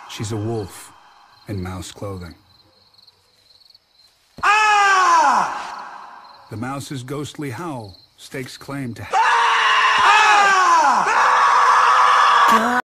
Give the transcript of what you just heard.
She's a wolf in mouse clothing. The mouse's ghostly howl stakes claim to